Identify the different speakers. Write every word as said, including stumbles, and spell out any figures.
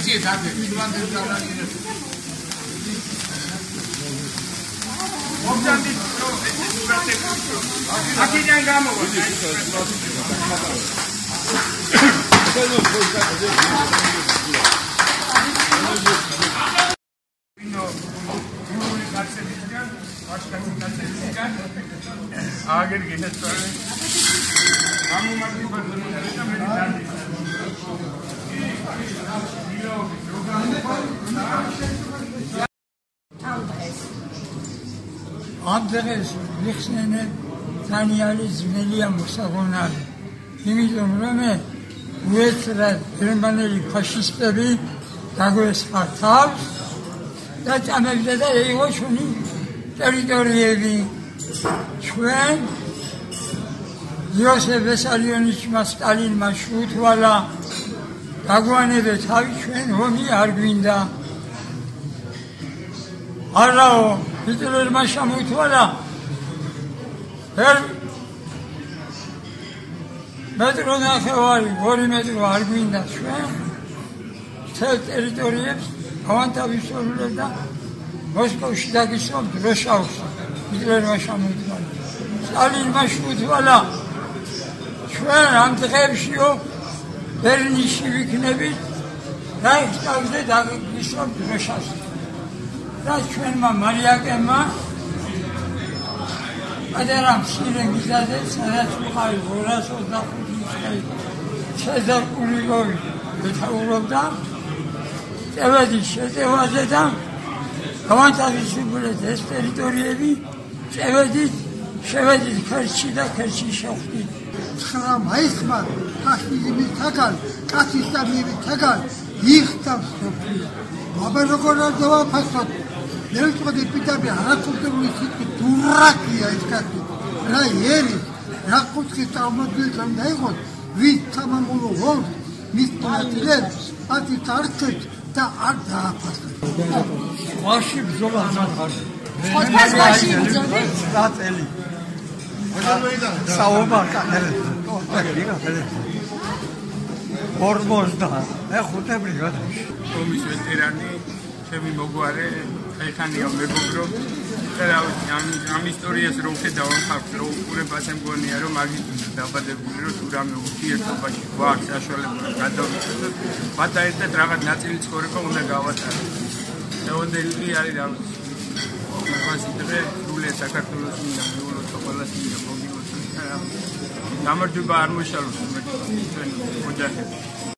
Speaker 1: आगे गिने तो हम मर्जी पर तो मेरी दादी
Speaker 2: Andres Lixnene Taniali Zmelia Musagonal Imidumrame Uetra Germaneli faşistleri Dagos Hatal that Amerika'da Evoşuni teritoriyevi Şuen Yosef Vissarionovich Stalin Maşrut Vala Dagwane ve tabi şuen Homi Argvinda Arao Hitler Maşamut Vala her metro naxevari ორი metro Argvinda şuen tel teritoriyev avantavis oruლებდა მოსკოვში დაგისვამ დროშავს ჰიტლერმა შემოიდგანა სტალინმა შეუთვალა ჩვენ ამ დღეებშიო ბერლინში ვიქნებით რაიხსტაგზე დაგისვამ დროშას და ჩვენმა მარიაკემმა ადერამ სირე მიზაზე სადაც ვიყავი ორას ოცდახუთი წელი ცეზარ კულიკოვი მეთაურობდა წევედის შეწევაზე და Avantajlı ეს ტერიტორიები წევედით, შევედით ქერჩი და ქერჩი შევხვდით.
Speaker 3: ცხრა მაისმა ფაშიზმისაგან, კაცისტამივისაგან იხდა მსოფლიო. აბა როგორ არ დავაფასოთ? მე ვიტყოდი პიტაბი არაკულტურული სიტყვი დურაკია ეს კაცი. რა ერი, რა კუთხის წარმოდგენით უნდა იყოს, ვის სამამულო ვორს, მის პატრიოტებს, პატრიოტებს და არ დააფასოთ.
Speaker 2: Başı bzola anlatır.
Speaker 4: Otmaz başı bzola.
Speaker 2: Zateli. Saoba kadar. Hormozda. E xute brigada.
Speaker 1: Komis veterani, ჩემი მოგვარე, ხეხანია მეგობრო. და ამ ამ ისტორიას რო ხედავ ხალხს რო უყურებას მგონია რომ მაგით დაბადებული რომ თუ რამე ურთიერთობაში გვაქვს საშუალება გადავიცადოთ. მათ ერთად რაღაც ნაწილი ცხოვრება უნდა გავატაროთ. Δεοντელი არის რა ვიცი დღე სრული საქართველოს მინდა მიულოთ ყველა მინდა მოგილოთ გამარჯობა არ მოშალოთ მე ჩვენ ოჯახები